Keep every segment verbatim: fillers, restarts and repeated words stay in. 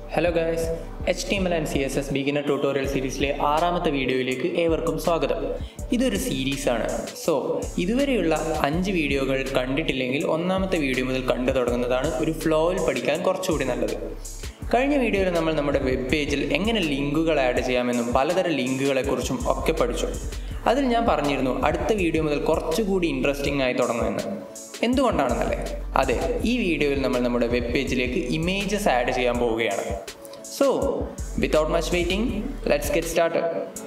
Hello guys, H T M L and C S S beginner tutorial സീരീസിലെ ആറാമത്തെ വീഡിയോയിലേക്ക് ഏവർക്കും സ്വാഗതം. ഇതൊരു സീരീസാണ്. സോ ഇതുവരെയുള്ള അഞ്ച് വീഡിയോകൾ കണ്ടിട്ടില്ലെങ്കിൽ ഒന്നാമത്തെ വീഡിയോ മുതൽ കണ്ടു തുടങ്ങുന്നതാണ് ഒരു ഫ്ലോയിൽ പഠിക്കാൻ കുറച്ചുകൂടി നല്ലത്. കഴിഞ്ഞ വീഡിയോയിൽ നമ്മൾ നമ്മുടെ വെബ് പേജിൽ എങ്ങനെ ലിങ്കുകൾ ആഡ് ചെയ്യാമെന്നും പലതരം ലിങ്കുകളെക്കുറിച്ചും ഒക്കെ പഠിച്ചു. അതിൽ ഞാൻ പറഞ്ഞിരുന്നു അടുത്ത വീഡിയോ മുതൽ കുറച്ചുകൂടി ഇൻട്രസ്റ്റിംഗ് ആയി തുടങ്ങുമെന്ന്. എന്തുകൊണ്ടാണെന്നല്ലേ? അതെ, ഈ വീഡിയോയിൽ നമ്മൾ നമ്മുടെ വെബ് പേജിലേക്ക് ഇമേജസ് ആഡ് ചെയ്യാൻ പോവുകയാണ്. So without much waiting, let's get started.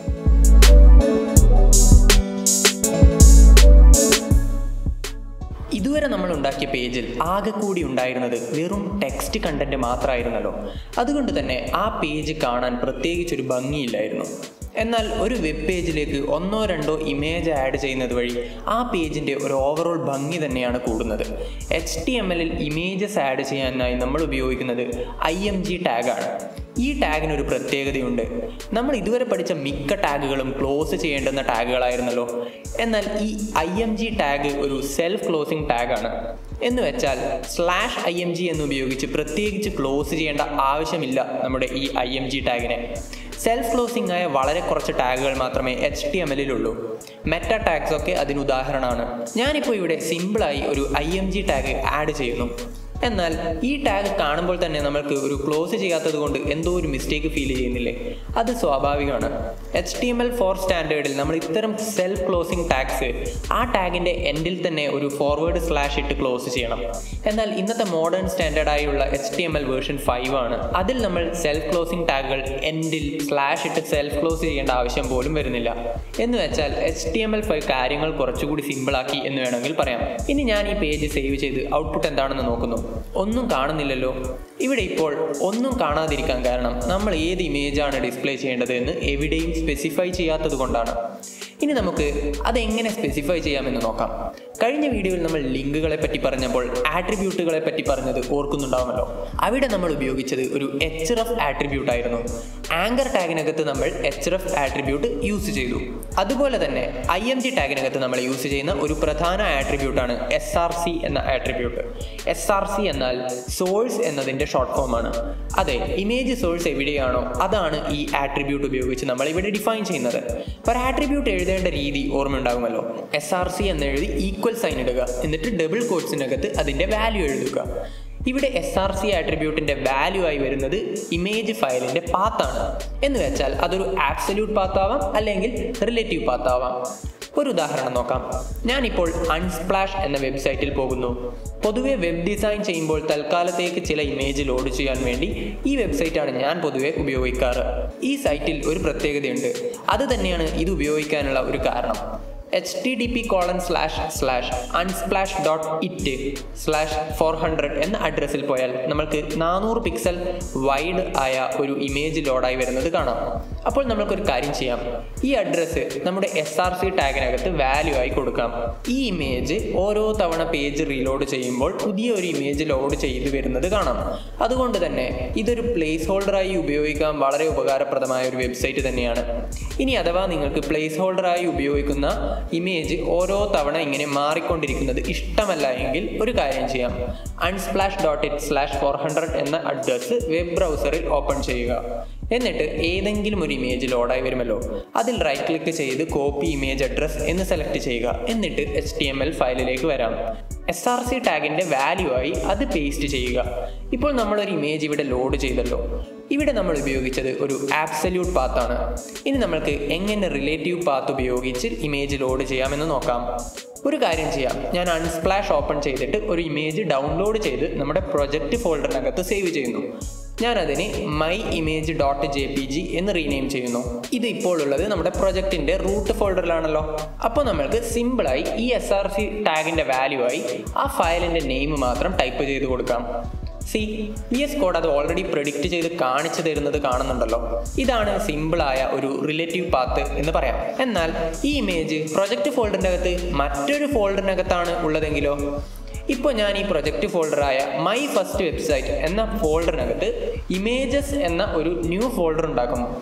ഇതുവരെ നമ്മൾ ഉണ്ടാക്കിയ പേജിൽ ആകെ കൂടി ഉണ്ടായിരുന്നത് വെറും ടെക്സ്റ്റ് കണ്ടന്റ് മാത്രമായിരുന്നല്ലോ. അതുകൊണ്ട് തന്നെ ആ പേജ് കാണാൻ പ്രത്യേകിച്ചൊരു ഭംഗിയില്ലായിരുന്നു. എന്നാൽ ഒരു വെബ് പേജിലേക്ക് ഒന്നോ രണ്ടോ ഇമേജ് ആഡ് ചെയ്യുന്നത് വഴി ആ പേജിൻ്റെ ഒരു ഓവറോൾ ഭംഗി തന്നെയാണ് കൂടുന്നത്. എച്ച് ടി എം എല്ലിൽ ഇമേജസ് ആഡ് ചെയ്യാനായി നമ്മൾ ഉപയോഗിക്കുന്നത് ഐ എം ജി ടാഗാണ്. ഈ ടാഗിനൊരു പ്രത്യേകതയുണ്ട്. നമ്മൾ ഇതുവരെ പഠിച്ച മിക്ക ടാഗുകളും ക്ലോസ് ചെയ്യേണ്ടുന്ന ടാഗുകളായിരുന്നല്ലോ. എന്നാൽ ഈ ഐ എം ജി ടാഗ് ഒരു സെൽഫ് ക്ലോസിംഗ് ടാഗാണ്. എന്ന് വെച്ചാൽ സ്ലാഷ് ഐ എം ജി എന്ന് ഉപയോഗിച്ച് പ്രത്യേകിച്ച് ക്ലോസ് ചെയ്യേണ്ട ആവശ്യമില്ല നമ്മുടെ ഈ ഐ എം ജി ടാഗിനെ. സെൽഫ് ക്ലോസിംഗ് ആയ വളരെ കുറച്ച് ടാഗുകൾ മാത്രമേ എച്ച് ടി എം എല്ലിലുള്ളൂ. മെറ്റാ ടാഗ്സ് ഒക്കെ അതിന് ഉദാഹരണമാണ്. ഞാനിപ്പോൾ ഇവിടെ സിമ്പിളായി ഒരു I M G tag add ചെയ്യുന്നു. എന്നാൽ ഈ ടാഗ് കാണുമ്പോൾ തന്നെ നമ്മൾക്ക് ഒരു ക്ലോസ് ചെയ്യാത്തത് കൊണ്ട് എന്തോ ഒരു മിസ്റ്റേക്ക് ഫീൽ ചെയ്യുന്നില്ലേ? അത് സ്വാഭാവികമാണ്. H T M L four സ്റ്റാൻഡേർഡിൽ നമ്മൾ ഇത്തരം സെൽഫ് ക്ലോസിംഗ് ടാഗ്സ് ആ ടാഗിൻ്റെ എൻഡിൽ തന്നെ ഒരു ഫോർവേഡ് സ്ലാഷ് ഇട്ട് ക്ലോസ് ചെയ്യണം. എന്നാൽ ഇന്നത്തെ മോഡേൺ സ്റ്റാൻഡേർഡായുള്ള H T M L version five ആണ്. അതിൽ നമ്മൾ സെൽഫ് ക്ലോസിംഗ് ടാഗുകൾ എൻഡിൽ സ്ലാഷ് ഇട്ട് സെൽഫ് ക്ലോസ് ചെയ്യേണ്ട ആവശ്യം പോലും വരുന്നില്ല. എന്ന് വെച്ചാൽ H T M L five കാര്യങ്ങൾ കുറച്ചുകൂടി സിമ്പിളാക്കി എന്ന് വേണമെങ്കിൽ പറയാം. ഇനി ഞാൻ ഈ പേജ് സേവ് ചെയ്ത് ഔട്ട്പുട്ട് എന്താണെന്ന് നോക്കുന്നു. ഒന്നും കാണുന്നില്ലല്ലോ. ഇവിടെ ഇപ്പോൾ ഒന്നും കാണാതിരിക്കാൻ കാരണം നമ്മൾ ഏത് ഇമേജാണ് ഡിസ്പ്ലേ ചെയ്യേണ്ടത് എന്ന് എവിടെയും സ്പെസിഫൈ ചെയ്യാത്തത് കൊണ്ടാണ്. ഇനി നമുക്ക് അതെങ്ങനെ സ്പെസിഫൈ ചെയ്യാമെന്ന് നോക്കാം. കഴിഞ്ഞ വീഡിയോയിൽ നമ്മൾ ലിങ്കുകളെ പറ്റി പറഞ്ഞപ്പോൾ ആട്രിബ്യൂട്ടുകളെ പറ്റി പറഞ്ഞത് ഓർക്കുന്നുണ്ടാവുമല്ലോ. അവിടെ നമ്മൾ ഉപയോഗിച്ചത് ഒരു എച്ച് റെഫ് ആട്രിബ്യൂട്ട് ആയിരുന്നു. ആങ്കർ ടാഗിനകത്ത് നമ്മൾ എച്ച് റെഫ് ആട്രിബ്യൂട്ട് യൂസ് ചെയ്തു. അതുപോലെ തന്നെ ഐ എം ജി ടാഗിനകത്ത് നമ്മൾ യൂസ് ചെയ്യുന്ന ഒരു പ്രധാന ആട്രിബ്യൂട്ടാണ് എസ് ആർ സി എന്ന ആട്രിബ്യൂട്ട്. എസ് ആർ സി എന്നാൽ സോഴ്സ് എന്നതിൻ്റെ ഷോർട്ട് ഫോം ആണ്. അതെ, ഇമേജ് സോഴ്സ് എവിടെയാണോ അതാണ് ഈ ആട്രിബ്യൂട്ട് ഉപയോഗിച്ച് നമ്മൾ ഇവിടെ ഡിഫൈൻ ചെയ്യുന്നത്. ഒരു ആട്രിബ്യൂട്ട് എഴുതേണ്ട രീതി ഓർമ്മയുണ്ടാകുമല്ലോ. എസ് ആർ സി എന്ന് എഴുതി ഈക്വൽ സൈൻ ഇടുക, എന്നിട്ട് ഡബിൾ കോട്ട്സിനകത്ത് അതിൻ്റെ വാല്യൂ എഴുതുക. ഇവിടെ എസ് ആർ സി ആട്രിബ്യൂട്ടിൻ്റെ വാല്യൂ ആയി വരുന്നത് ഇമേജ് ഫയലിൻ്റെ പാത്താണ്. എന്ന് വെച്ചാൽ അതൊരു ആബ്സല്യൂട്ട് പാത്താവാം അല്ലെങ്കിൽ റിലേറ്റീവ് പാത്താവാം. ഒരു ഉദാഹരണം നോക്കാം. ഞാനിപ്പോൾ അൺസ്പ്ലാഷ് എന്ന വെബ്സൈറ്റിൽ പോകുന്നു. പൊതുവെ വെബ് ഡിസൈൻ ചെയ്യുമ്പോൾ തൽക്കാലത്തേക്ക് ചില ഇമേജ് ലോഡ് ചെയ്യാൻ വേണ്ടി ഈ വെബ്സൈറ്റാണ് ഞാൻ പൊതുവെ ഉപയോഗിക്കാറ്. ഈ സൈറ്റിൽ ഒരു പ്രത്യേകതയുണ്ട്. അത് തന്നെയാണ് ഇത് ഉപയോഗിക്കാനുള്ള ഒരു കാരണം. H T T P colon slash slash unsplash dot it slash four hundred എന്ന അഡ്രസ്സിൽ പോയാൽ നമ്മൾക്ക് നാനൂറ് പിക്സൽ വൈഡ് ആയ ഒരു ഇമേജ് ലോഡായി വരുന്നത് കാണാം. അപ്പോൾ നമ്മൾക്കൊരു കാര്യം ചെയ്യാം. ഈ അഡ്രസ്സ് നമ്മുടെ എസ് ആർ സി ടാഗിനകത്ത് വാല്യൂ ആയി കൊടുക്കാം. ഈ ഇമേജ് ഓരോ തവണ പേജ് റീലോഡ് ചെയ്യുമ്പോൾ പുതിയ ഒരു ഇമേജ് ലോഡ് ചെയ്ത് വരുന്നത് കാണാം. അതുകൊണ്ട് തന്നെ ഇതൊരു പ്ലേസ് ഹോൾഡറായി ഉപയോഗിക്കാൻ വളരെ ഉപകാരപ്രദമായ ഒരു വെബ്സൈറ്റ് തന്നെയാണ്. ഇനി അഥവാ നിങ്ങൾക്ക് പ്ലേസ് ഹോൾഡറായി ഉപയോഗിക്കുന്ന ഇമേജ് ഓരോ തവണ ഇങ്ങനെ മാറിക്കൊണ്ടിരിക്കുന്നത് ഇഷ്ടമല്ല എങ്കിൽ ഒരു കാര്യം ചെയ്യാം. Unsplash dot it slash four hundred എന്ന അഡ്രസ്സ് വെബ് ബ്രൗസറിൽ ഓപ്പൺ ചെയ്യുക. എന്നിട്ട് ഏതെങ്കിലും ഒരു ഇമേജ് ലോഡായി വരുമല്ലോ, അതിൽ റൈറ്റ് ക്ലിക്ക് ചെയ്ത് കോപ്പി ഇമേജ് അഡ്രസ് എന്ന് സെലക്ട് ചെയ്യുക. എന്നിട്ട് എച്ച് ടി എം എൽ ഫയലിലേക്ക് വരാം. എസ് ആർ സി ടാഗിൻ്റെ വാല്യൂ ആയി അത് പേസ്റ്റ് ചെയ്യുക. ഇപ്പോൾ നമ്മളൊരു ഇമേജ് ഇവിടെ ലോഡ് ചെയ്തല്ലോ. ഇവിടെ നമ്മൾ ഉപയോഗിച്ചത് ഒരു ആബ്സല്യൂട്ട് പാത്താണ്. ഇനി നമ്മൾക്ക് എങ്ങനെ റിലേറ്റീവ് പാത്ത് ഉപയോഗിച്ച് ഇമേജ് ലോഡ് ചെയ്യാമെന്ന് നോക്കാം. ഒരു കാര്യം ചെയ്യാം. ഞാൻ അൺസ്പ്ലാഷ് ഓപ്പൺ ചെയ്തിട്ട് ഒരു ഇമേജ് ഡൗൺലോഡ് ചെയ്ത് നമ്മുടെ പ്രൊജക്റ്റ് ഫോൾഡറിനകത്ത് സേവ് ചെയ്യുന്നു. ഞാനതിന് my image dot J P G എന്ന് റീനെയിം ചെയ്യുന്നു. ഇത് ഇപ്പോൾ ഉള്ളത് നമ്മുടെ പ്രൊജക്റ്റിൻ്റെ റൂട്ട് ഫോൾഡറിലാണല്ലോ. അപ്പോൾ നമ്മൾക്ക് സിമ്പിളായി ഈ എസ് ആർ സി ടാഗിൻ്റെ വാല്യൂ ആയി ആ ഫയലിൻ്റെ നെയിം മാത്രം ടൈപ്പ് ചെയ്ത് കൊടുക്കാം. സി വി എസ് കോഡ് അത് ഓൾറെഡി പ്രെഡിക്റ്റ് ചെയ്ത് കാണിച്ചു തരുന്നത് കാണുന്നുണ്ടല്ലോ. ഇതാണ് സിമ്പിളായ ഒരു റിലേറ്റീവ് പാത്ത് എന്ന് പറയാം. എന്നാൽ ഈ ഇമേജ് പ്രൊജക്റ്റ് ഫോൾഡറിൻ്റെ അകത്ത് മറ്റൊരു ഫോൾഡറിനകത്താണ് ഉള്ളതെങ്കിലോ? ഇപ്പോൾ ഞാൻ ഈ പ്രൊജക്റ്റ് ഫോൾഡറായ മൈ ഫസ്റ്റ് വെബ്സൈറ്റ് എന്ന ഫോൾഡറിനകത്ത് ഇമേജസ് എന്ന ഒരു ന്യൂ ഫോൾഡർ ഉണ്ടാക്കുന്നു.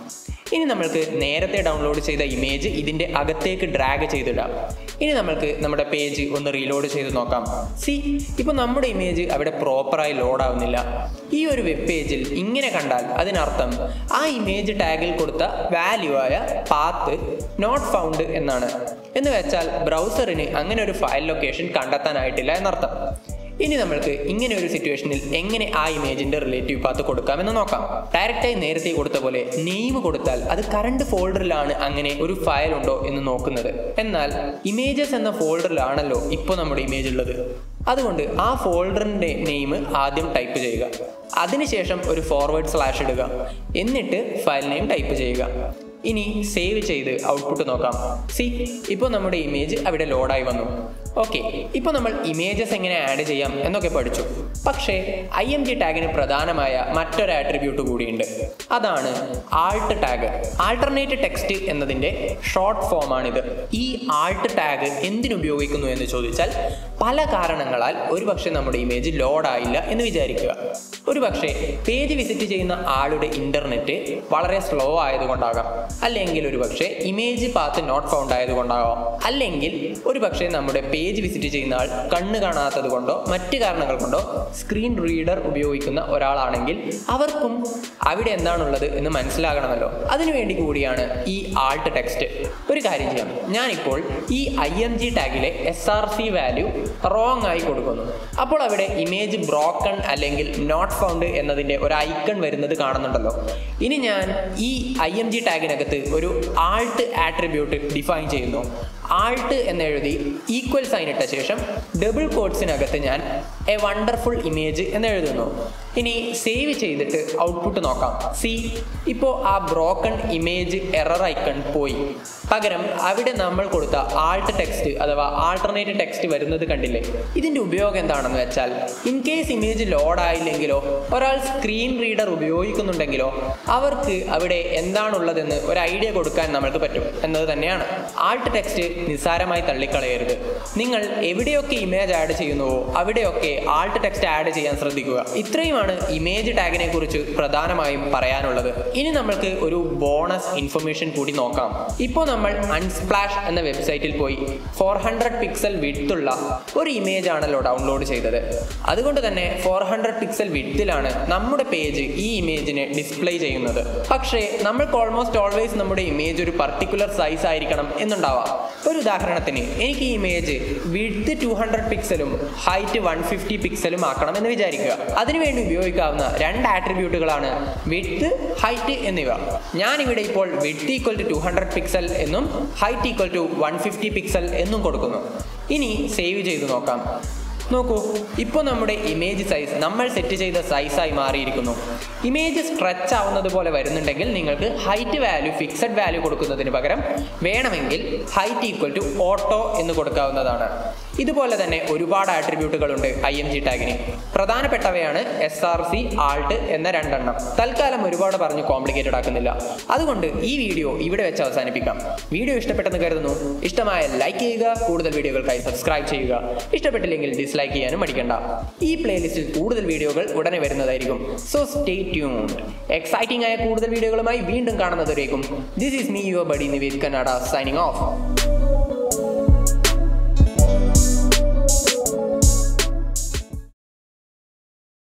ഇനി നമ്മൾക്ക് നേരത്തെ ഡൗൺലോഡ് ചെയ്ത ഇമേജ് ഇതിൻ്റെ അകത്തേക്ക് ഡ്രാഗ് ചെയ്തിടാം. ഇനി നമ്മൾക്ക് നമ്മുടെ പേജ് ഒന്ന് റീലോഡ് ചെയ്ത് നോക്കാം. സി, ഇപ്പോൾ നമ്മുടെ ഇമേജ് അവിടെ പ്രോപ്പറായി ലോഡ് ആവുന്നില്ല. ഈ ഒരു വെബ് പേജിൽ ഇങ്ങനെ കണ്ടാൽ അതിനർത്ഥം ആ ഇമേജ് ടാഗിൽ കൊടുത്ത വാല്യൂ ആയ പാത്ത് നോട്ട് ഫൗണ്ട് എന്നാണ്. എന്ന് വെച്ചാൽ ബ്രൗസറിന് അങ്ങനെ ഒരു ഫയൽ ലൊക്കേഷൻ കണ്ടെത്താനായിട്ടില്ല എന്നർത്ഥം. ഇനി നമ്മൾക്ക് ഇങ്ങനെ ഒരു സിറ്റുവേഷനിൽ എങ്ങനെ ആ ഇമേജിന്റെ റിലേറ്റീവ് പാത്ത് കൊടുക്കാമെന്ന് നോക്കാം. ഡയറക്റ്റായി നേരത്തെ കൊടുത്ത പോലെ നെയിം കൊടുത്താൽ അത് കറണ്ട് ഫോൾഡറിലാണ് അങ്ങനെ ഒരു ഫയൽ ഉണ്ടോ എന്ന് നോക്കുന്നത്. എന്നാൽ ഇമേജസ് എന്ന ഫോൾഡറിലാണല്ലോ ഇപ്പോൾ നമ്മുടെ ഇമേജ് ഉള്ളത്. അതുകൊണ്ട് ആ ഫോൾഡറിന്റെ നെയിം ആദ്യം ടൈപ്പ് ചെയ്യുക. അതിനുശേഷം ഒരു ഫോർവേഡ് സ്ലാഷ് ഇടുക. എന്നിട്ട് ഫയൽ നെയിം ടൈപ്പ് ചെയ്യുക. ഇനി സേവ് ചെയ്ത് ഔട്ട്പുട്ട് നോക്കാം. സി, ഇപ്പോൾ നമ്മുടെ ഇമേജ് അവിടെ ലോഡായി വന്നു. ഓക്കെ, ഇപ്പോൾ നമ്മൾ ഇമേജസ് എങ്ങനെ ആഡ് ചെയ്യാം എന്നൊക്കെ പഠിച്ചു. പക്ഷേ ഐ എം ജി ടാഗിന് പ്രധാനമായ മറ്റൊരു ആട്രിബ്യൂട്ട് കൂടിയുണ്ട്. അതാണ് ആൾട്ട് ടാഗ്. ആൾട്ടർനേറ്റ് ടെക്സ്റ്റ് എന്നതിൻ്റെ ഷോർട്ട് ഫോമാണിത്. ഈ ആൾട്ട് ടാഗ് എന്തിനുപയോഗിക്കുന്നു എന്ന് ചോദിച്ചാൽ, പല കാരണങ്ങളാൽ ഒരുപക്ഷെ നമ്മുടെ ഇമേജ് ലോഡായില്ല എന്ന് വിചാരിക്കുക. ഒരുപക്ഷെ പേജ് വിസിറ്റ് ചെയ്യുന്ന ആളുടെ ഇൻ്റർനെറ്റ് വളരെ സ്ലോ ആയതുകൊണ്ടാകാം, അല്ലെങ്കിൽ ഒരുപക്ഷെ ഇമേജ് പാത്ത് നോട്ട് ഫൗണ്ട് ആയതുകൊണ്ടാകാം, അല്ലെങ്കിൽ ഒരുപക്ഷെ നമ്മുടെ പേജ് വിസിറ്റ് ചെയ്യുന്ന ആൾ കണ്ണ് കാണാത്തത് കൊണ്ടോ മറ്റ് കാരണങ്ങൾ കൊണ്ടോ സ്ക്രീൻ റീഡർ ഉപയോഗിക്കുന്ന ഒരാളാണെങ്കിൽ അവർക്കും അവിടെ എന്താണുള്ളത് എന്ന് മനസ്സിലാകണമല്ലോ. അതിനുവേണ്ടി കൂടിയാണ് ഈ ആൾട്ട് ടെക്സ്റ്റ്. ഒരു കാര്യം ചെയ്യാം, ഞാനിപ്പോൾ ഈ ഐ എം ജി ടാഗിലെ S R C value wrong ആയി കൊടുക്കുന്നു. അപ്പോൾ അവിടെ ഇമേജ് ബ്രോക്കൺ അല്ലെങ്കിൽ നോട്ട് ഫൗണ്ട് എന്നതിൻ്റെ ഒരു ഐക്കൺ വരുന്നത് കാണുന്നുണ്ടല്ലോ. ഇനി ഞാൻ ഈ ഐ എം ജി ടാഗിനകത്ത് ഒരു ആൾട്ട് ആട്രിബ്യൂട്ട് ഡിഫൈൻ ചെയ്യുന്നു. ആൾട്ട് എന്നെഴുതി ഈക്വൽ സൈൻ ഇട്ട ശേഷം ഡബിൾ കോട്ട്സിനകത്ത് ഞാൻ എ വണ്ടർഫുൾ ഇമേജ് എന്നെഴുതുന്നു. ഇനി സേവ് ചെയ്തിട്ട് ഔട്ട്പുട്ട് നോക്കാം. സി, ഇപ്പോൾ ആ ബ്രോക്കൺ ഇമേജ് എറർ ഐക്കൺ പോയി. പകരം അവിടെ നമ്മൾ കൊടുത്ത ആൾട്ട് ടെക്സ്റ്റ് അഥവാ ആൾട്ടർനേറ്റ് ടെക്സ്റ്റ് വരുന്നത് കണ്ടില്ലേ? ഇതിൻ്റെ ഉപയോഗം എന്താണെന്ന് വെച്ചാൽ, ഇൻ കേസ് ഇമേജ് ലോഡ് ആയില്ലെങ്കിലോ ഒരാൾ സ്ക്രീൻ റീഡർ ഉപയോഗിക്കുന്നുണ്ടെങ്കിലോ അവർക്ക് അവിടെ എന്താണുള്ളതെന്ന് ഒരു ഐഡിയ കൊടുക്കാൻ നമ്മൾക്ക് പറ്റും എന്നത് തന്നെയാണ്. ആൾട്ട് ടെക്സ്റ്റ് നിസ്സാരമായി തള്ളിക്കളയരുത്. നിങ്ങൾ എവിടെയൊക്കെ ഇമേജ് ആഡ് ചെയ്യുന്നുവോ അവിടെയൊക്കെ ആൾട്ട് ടെക്സ്റ്റ് ആഡ് ചെയ്യാൻ ശ്രദ്ധിക്കുക. ഇത്രയുമാണ് ഇമേജ് ടാഗിനെ കുറിച്ച് പ്രധാനമായും പറയാനുള്ളത്. ഇനി നമ്മൾക്ക് ഒരു ബോണസ് ഇൻഫർമേഷൻ കൂടി നോക്കാം. ഇപ്പോൾ നമ്മൾ അൺസ്പ്ലാഷ് എന്ന വെബ്സൈറ്റിൽ പോയി ഫോർ ഹൺഡ്രഡ് പിക്സൽ വിഡ്ത്തുള്ള ഒരു ഇമേജ് ആണല്ലോ ഡൗൺലോഡ് ചെയ്തത്. അതുകൊണ്ട് തന്നെ ഫോർ ഹൺഡ്രഡ് പിക്സൽ വിഡ്ത്തിലാണ് നമ്മുടെ പേജ് ഈ ഇമേജിനെ ഡിസ്പ്ലേ ചെയ്യുന്നത്. പക്ഷേ നമ്മൾക്ക് ഓൾമോസ്റ്റ് ഓൾവേസ് നമ്മുടെ ഇമേജ് ഒരു പർട്ടിക്കുലർ സൈസ് ആയിരിക്കണം എന്നുണ്ടാവാം. ഒരു ഉദാഹരണത്തിന് എനിക്ക് ഈ ഇമേജ് വിഡ്ത്ത് ടു ഹൺഡ്രഡ് പിക്സലും ഹൈറ്റ് വൺ ഫിഫ്റ്റി പിക്സലും ആക്കണം എന്ന് വിചാരിക്കുക. അതിനുവേണ്ടി ഉപയോഗിക്കാവുന്ന രണ്ട് ആട്രിബ്യൂട്ടുകളാണ് വിഡ്ത്ത്, ഹൈറ്റ് എന്നിവ. ഞാനിവിടെ ഇപ്പോൾ width equal to two hundred pixel എന്നും height equal to one fifty pixel എന്നും കൊടുക്കുന്നു. ഇനി സേവ് ചെയ്ത് നോക്കാം. നോക്കൂ, ഇപ്പോൾ നമ്മുടെ ഇമേജ് സൈസ് നമ്മൾ സെറ്റ് ചെയ്ത സൈസായി മാറിയിരിക്കുന്നു. ഇമേജ് സ്ട്രെച്ച് ആവുന്നത് പോലെ വരുന്നുണ്ടെങ്കിൽ നിങ്ങൾക്ക് ഹൈറ്റ് വാല്യൂ ഫിക്സഡ് വാല്യൂ കൊടുക്കുന്നതിന് പകരം വേണമെങ്കിൽ ഹൈറ്റ് ഈക്വൽ ടു ഓട്ടോ എന്ന് കൊടുക്കാവുന്നതാണ്. ഇതുപോലെ തന്നെ ഒരുപാട് ആട്രിബ്യൂട്ടുകളുണ്ട് ഐ എം ജി ടാഗിന്. പ്രധാനപ്പെട്ടവയാണ് എസ് ആർ സി, ആൾട്ട് എന്ന രണ്ടെണ്ണം. തൽക്കാലം ഒരുപാട് പറഞ്ഞ് കോംപ്ലിക്കേറ്റഡ് ആക്കുന്നില്ല. അതുകൊണ്ട് ഈ വീഡിയോ ഇവിടെ വെച്ച് അവസാനിപ്പിക്കാം. വീഡിയോ ഇഷ്ടപ്പെട്ടെന്ന് കരുതുന്നു. ഇഷ്ടമായ ലൈക്ക് ചെയ്യുക, കൂടുതൽ വീഡിയോകൾക്കായി സബ്സ്ക്രൈബ് ചെയ്യുക. ഇഷ്ടപ്പെട്ടില്ലെങ്കിൽ ഡിസ്ലൈക്ക് ചെയ്യാനും മടിക്കണ്ട. ഈ പ്ലേലിസ്റ്റിൽ കൂടുതൽ വീഡിയോകൾ ഉടനെ വരുന്നതായിരിക്കും. So stay tuned. എക്സൈറ്റിംഗ് ആയ കൂടുതൽ വീഡിയോകളുമായി വീണ്ടും കാണുന്നതുവരേക്കും this is me your buddy Nived Kannada signing of.